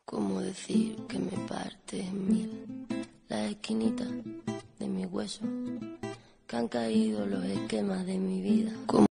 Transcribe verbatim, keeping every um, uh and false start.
¿Cómo decir que me parte en mil las esquinitas de mi hueso? Que han caído los esquemas de mi vida. ¿Cómo